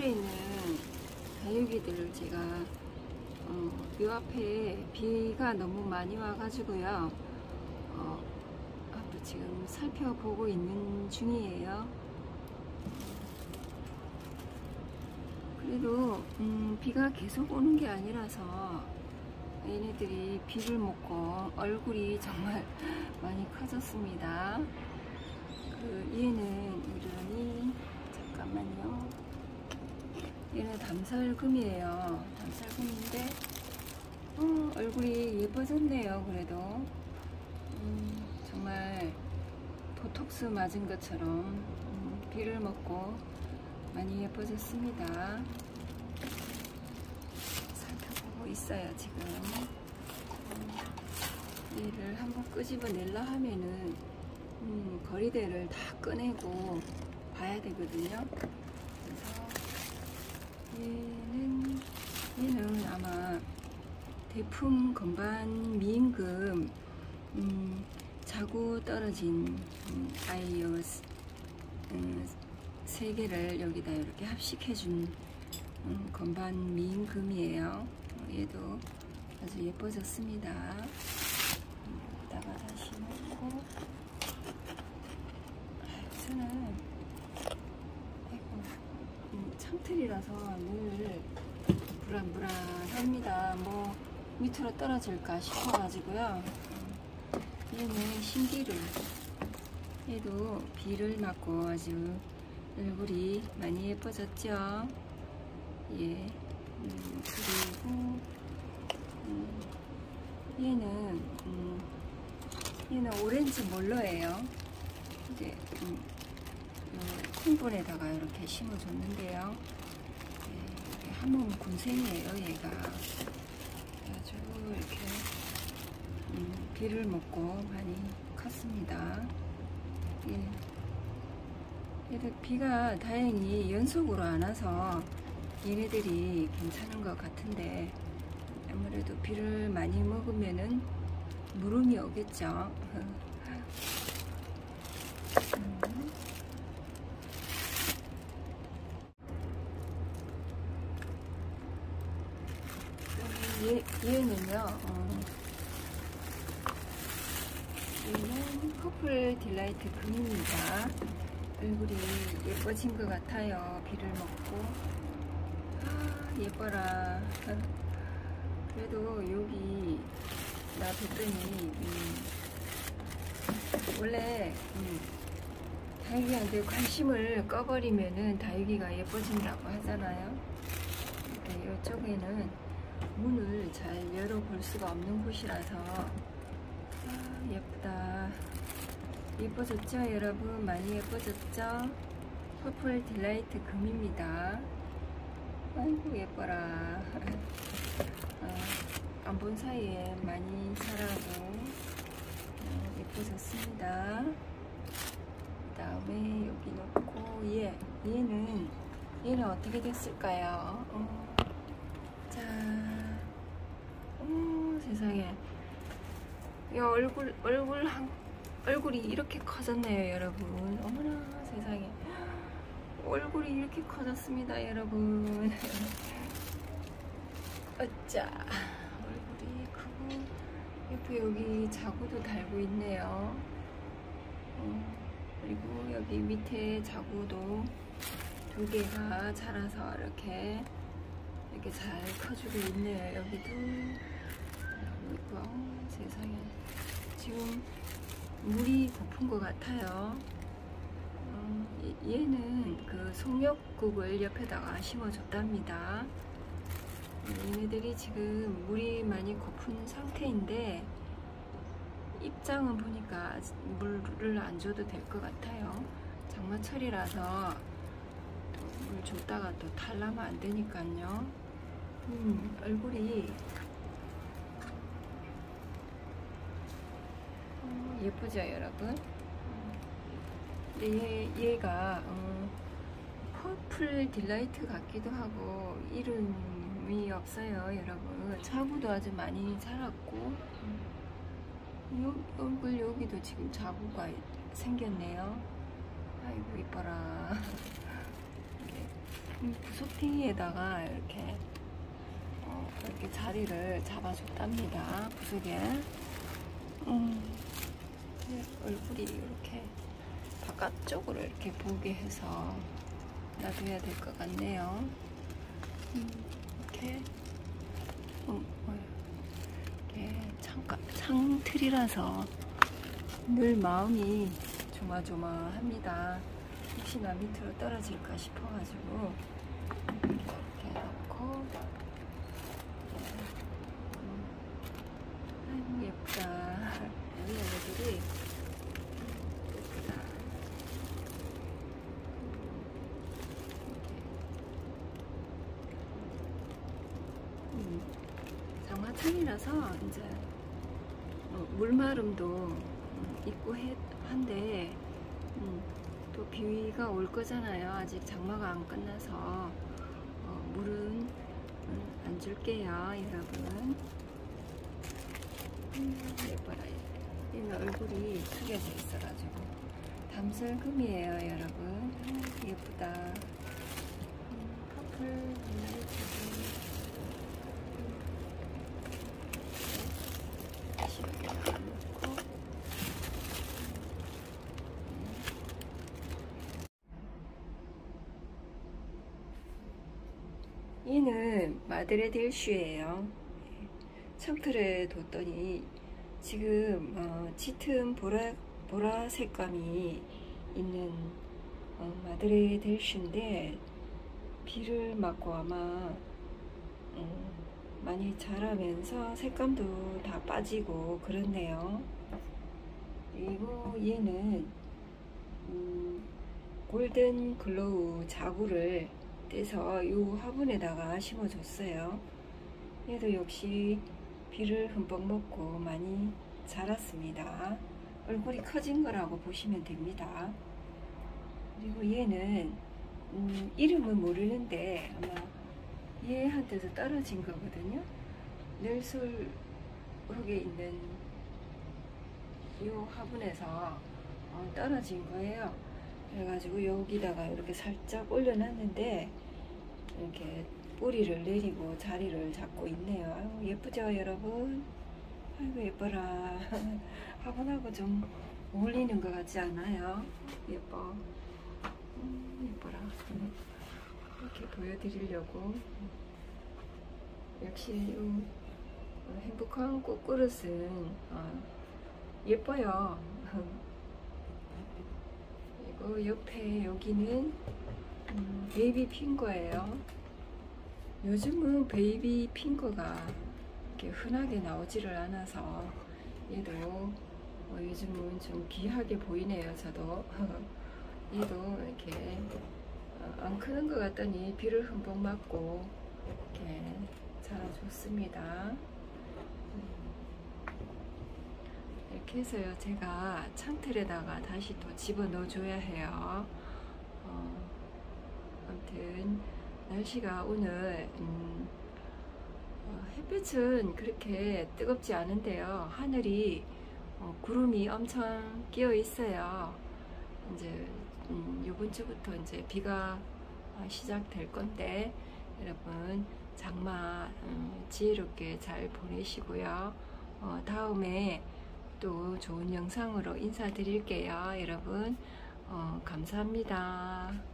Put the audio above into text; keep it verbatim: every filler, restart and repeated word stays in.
화풀에 있는 다육이들을 제가 어, 요 앞에 비가 너무 많이 와가지고요. 어, 앞으로 지금 살펴보고 있는 중이에요. 그래도 음, 비가 계속 오는 게 아니라서 얘네들이 비를 먹고 얼굴이 정말 많이 커졌습니다. 그 얘는 이름이 잠깐만요. 얘는 담살금이에요. 담살금인데 어, 얼굴이 예뻐졌네요. 그래도 음, 정말 보톡스 맞은 것처럼 음, 비를 먹고 많이 예뻐졌습니다. 살펴보고 있어요 지금. 음, 얘를 한번 끄집어내려 하면은 음, 거리대를 다 꺼내고 봐야 되거든요. 그래서 얘는 얘는 아마 대풍 건반 미임금 음, 자구 떨어진 음, 아이오스 음, 세 개를 여기다 이렇게 합식해준 음, 건반 미임금이에요. 어, 얘도 아주 예뻐졌습니다. 음, 여기다가 다시 놓고 저는 아이고, 음, 창틀이라서 늘 불안불안합니다. 뭐 밑으로 떨어질까 싶어가지고요. 얘는 신기루, 얘도 비를 맞고 아주 얼굴이 많이 예뻐졌죠. 예. 음, 그리고 음, 얘는 음, 얘는 오렌지 몰로예요. 이제 음, 콩분에다가 이렇게 심어줬는데요. 예, 한몸 군생이에요. 얘가 아주 이렇게 음, 비를 먹고 많이 컸습니다. 예. 얘들 비가 다행히 연속으로 안 와서 얘네들이 괜찮은 것 같은데 아무래도 비를 많이 먹으면은 물음이 오겠죠. 음. 얘, 얘는요, 어, 얘는 퍼플 딜라이트 금입니다. 얼굴이 예뻐진 것 같아요. 비를 먹고. 아, 예뻐라. 그래도 여기 나 뵀더니 음, 원래 음, 다육이한테 관심을 꺼버리면은 다육이가 예뻐진다고 하잖아요. 근데 이쪽에는 문을 잘 열어볼 수가 없는 곳이라서 아, 예쁘다. 예뻐졌죠 여러분? 많이 예뻐졌죠? 퍼플 딜라이트 금입니다. 아이고 예뻐라. 어, 안 본 사이에 많이 자라고 어, 예뻐졌습니다. 그 다음에 여기 놓고 얘, 얘는 얘는 어떻게 됐을까요? 어, 자, 오, 세상에. 야, 얼굴 얼굴 한 얼굴이 이렇게 커졌네요 여러분. 어머나 세상에, 얼굴이 이렇게 커졌습니다 여러분. 어짜, 얼굴이 크고 옆에 여기 자구도 달고 있네요. 어, 그리고 여기 밑에 자구도 두 개가 자라서 이렇게 이렇게 잘 커주고 있네요. 여기도. 그리고 어, 세상에 지금 물이 고픈 것 같아요. 어, 얘는 그 송역국을 옆에다가 심어줬답니다. 얘네들이 지금 물이 많이 고픈 상태인데 입장은 보니까 물을 안 줘도 될 것 같아요. 장마철이라서 물 줬다가 또 탈라면 안 되니까요. 음, 얼굴이 예쁘죠 여러분? 근데 얘, 얘가 어, 퍼플 딜라이트 같기도 하고 이름이 없어요 여러분. 자구도 아주 많이 자랐고 요, 얼굴 여기도 지금 자구가 생겼네요. 아이고 이뻐라. 구석탱이에다가 이렇게 어, 이렇게 자리를 잡아줬답니다. 구석에. 음, 얼굴이 이렇게 바깥쪽으로 이렇게 보게 해서 놔둬야 될 것 같네요. 음, 이렇게, 음, 이렇게 창가, 창틀이라서 늘 마음이 조마조마합니다. 혹시나 밑으로 떨어질까 싶어가지고 이렇게 놓고. 음, 아이고 예쁘다. 우리 애들이 예쁘다. 음, 장마철이라서 이제 물마름도 있고 해, 한데 음, 또 비가 올 거잖아요. 아직 장마가 안 끝나서 어, 물은 음, 안 줄게요, 여러분. 음, 예뻐라. 얘는 얼굴이 숙여져 있어가지고 담설금이에요, 여러분. 음, 예쁘다. 음, 커플 라이트. 얘는 마드레딜슈예요. 창틀에 뒀더니 지금 어, 짙은 보라, 보라 색감이 있는 어, 마드레딜슈인데 비를 맞고 아마 음, 많이 자라면서 색감도 다 빠지고 그렇네요. 그리고 얘는 음, 골든 글로우 자구를 떼서 이 화분에다가 심어줬어요. 얘도 역시 비를 흠뻑 먹고 많이 자랐습니다. 얼굴이 커진 거라고 보시면 됩니다. 그리고 얘는 음, 이름은 모르는데 아마 얘한테서 떨어진 거거든요. 넬솔 흙에 있는 이 화분에서 어, 떨어진 거예요. 그래가지고 여기다가 이렇게 살짝 올려놨는데 이렇게 뿌리를 내리고 자리를 잡고 있네요. 아유, 예쁘죠, 여러분? 아이고 예뻐라. 화분하고 좀 어울리는 것 같지 않아요? 예뻐. 음, 예뻐라. 이렇게 보여드리려고. 역시 이 행복한 꽃그릇은 어, 예뻐요. 그리고 옆에 여기는 음, 베이비 핑거예요. 요즘은 베이비 핑거가 이렇게 흔하게 나오지를 않아서 얘도 어, 요즘은 좀 귀하게 보이네요. 저도 얘도 이렇게 어, 안 크는 것 같더니 비를 흠뻑 맞고 이렇게 자라줬습니다. 이렇게 해서요, 제가 창틀에다가 다시 또 집어넣어 줘야 해요. 어, 아무튼 날씨가 오늘 음, 어, 햇빛은 그렇게 뜨겁지 않은데요, 하늘이 어, 구름이 엄청 끼어 있어요. 이제 음, 이번 주부터 이제 비가 시작될 건데 여러분 장마 음, 지혜롭게 잘 보내시고요. 어, 다음에 또 좋은 영상으로 인사드릴게요. 여러분 어, 감사합니다.